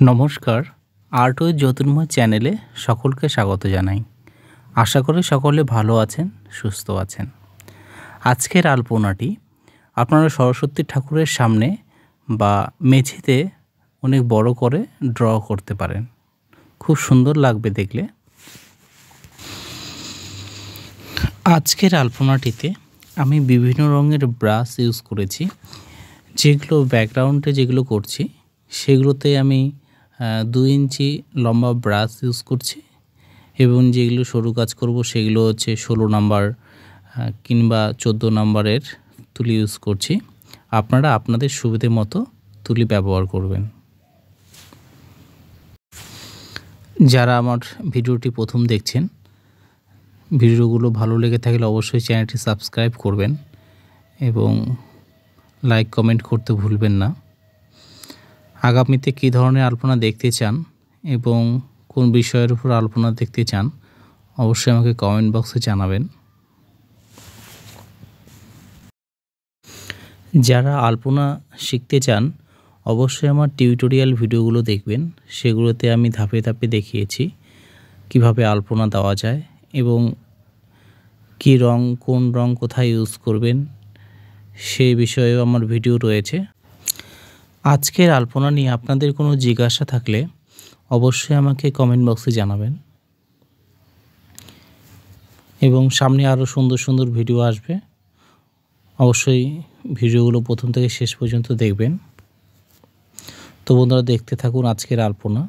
নমস্কার, art with জ্যোতির্ময় চ্যানেলে সকলকে স্বাগত জানাই। আশা করি সকলে ভালো আছেন, সুস্থ আছেন। আজকের আলপনাটি আপনারা সরস্বতী ঠাকুরের সামনে বা মেঝেতে অনেক বড় করে ড্র করতে পারেন। খুব সুন্দর লাগবে দেখলে। আজকের আলপনাটিতে আমি বিভিন্ন রঙের ব্রাশ ইউজ করেছি। যেগুলো ব্যাকগ্রাউন্ডে যেগুলো করছি সেগুলোতে আমি 2 ইঞ্চি লম্বা ব্রাশ ইউজ করছি এবং যেগুলো সরু কাজ করব সেগুলো হচ্ছে 16 নাম্বার কিংবা 14 নাম্বারের তুলি ইউজ করছি। আপনারা আপনাদের সুবিধে মতো তুলি ব্যবহার করবেন। যারা আমার ভিডিওটি প্রথম দেখছেন, ভিডিওগুলো ভালো লেগে থাকলে অবশ্যই চ্যানেলটি সাবস্ক্রাইব করবেন এবং লাইক কমেন্ট করতে ভুলবেন না। আগামীতে কী ধরনের আলপনা দেখতে চান এবং কোন বিষয়ের উপর আলপনা দেখতে চান অবশ্যই আমাকে কমেন্ট বক্সে জানাবেন। যারা আলপনা শিখতে চান অবশ্যই আমার টিউটোরিয়াল ভিডিওগুলো দেখবেন। সেগুলোতে আমি ধাপে ধাপে দেখিয়েছি কিভাবে আলপনা দেওয়া যায় এবং কী রং, কোন রং কোথায় ইউজ করবেন সেই বিষয়েও আমার ভিডিও রয়েছে। আজকের আলপনা নিয়ে আপনাদের কোনো জিজ্ঞাসা থাকলে অবশ্যই আমাকে কমেন্ট বক্সে জানাবেন এবং সামনে আরও সুন্দর সুন্দর ভিডিও আসবে। অবশ্যই ভিডিওগুলো প্রথম থেকে শেষ পর্যন্ত দেখবেন। তো বন্ধুরা, দেখতে থাকুন আজকের আলপনা।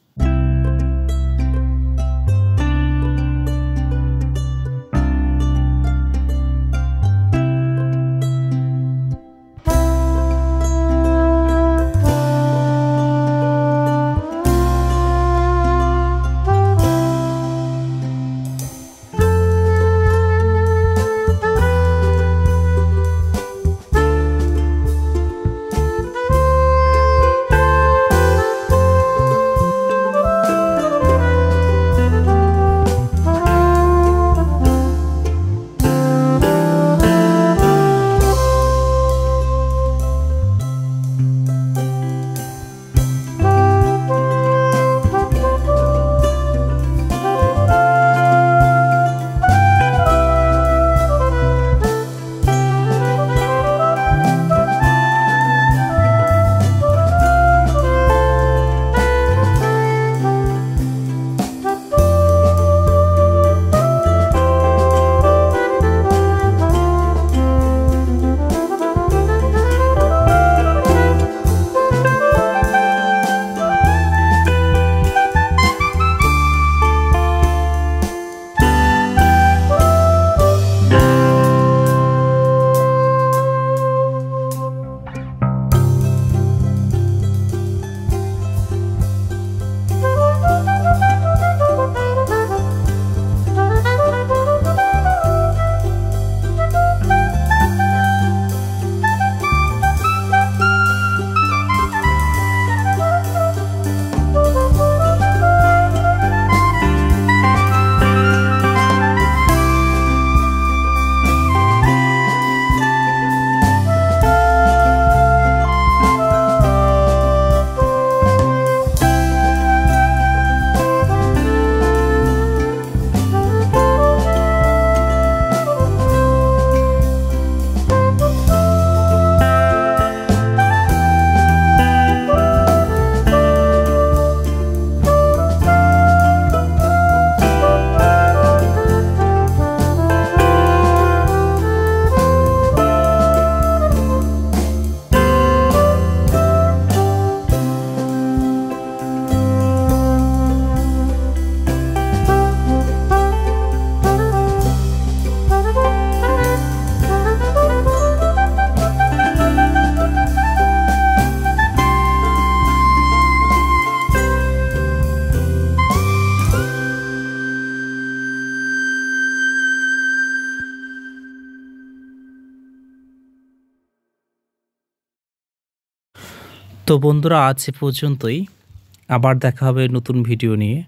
তো বন্ধুরা, আজ এ পর্যন্তই। আবার দেখা হবে নতুন ভিডিও নিয়ে।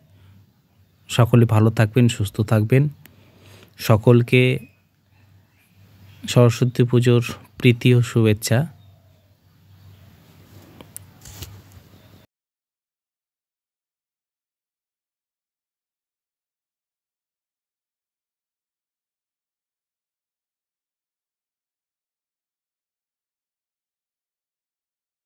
সকলে ভালো থাকবেন, সুস্থ থাকবেন। সকলকে সরস্বতী পুজোর প্রীতি ও শুভেচ্ছা।